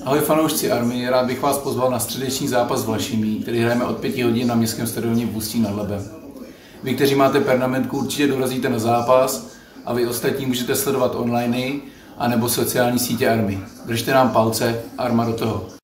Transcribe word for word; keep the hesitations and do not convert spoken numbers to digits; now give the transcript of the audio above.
Ahoj fanoušci Army, rád bych vás pozval na středeční zápas s Vlašimi, který hrajeme od pěti hodin na městském stadioně v Ústí nad Labem. Vy, kteří máte pernamentku, určitě dorazíte na zápas a vy ostatní můžete sledovat online anebo sociální sítě Army. Držte nám palce, Arma do toho.